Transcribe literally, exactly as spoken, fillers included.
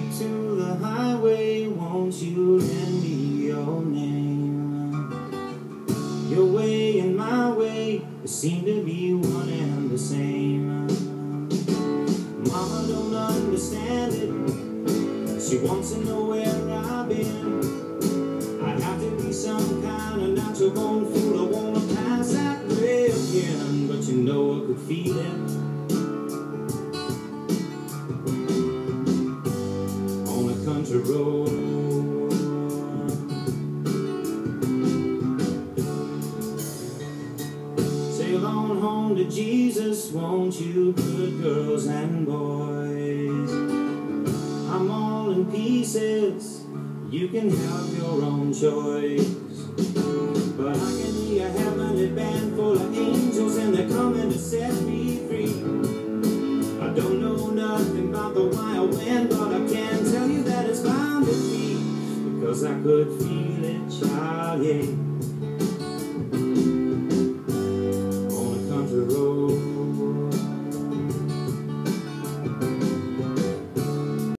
to the highway, won't you lend me your name? Your way and my way seem to be one and the same. Mama don't understand it, she wants to know where I've been. I have to be some kind of natural born fool, I wanna pass that way again, but you know I could feel it on a country road. Sail on home to Jesus, won't you, good girls and boys? I'm all in pieces, you can have your own choice. But I can hear a heavenly band full of angels, and they're coming to set me free. I don't know nothing about the wild wind, but I can tell you that it's bound to be, because I could feel it, child, yeah.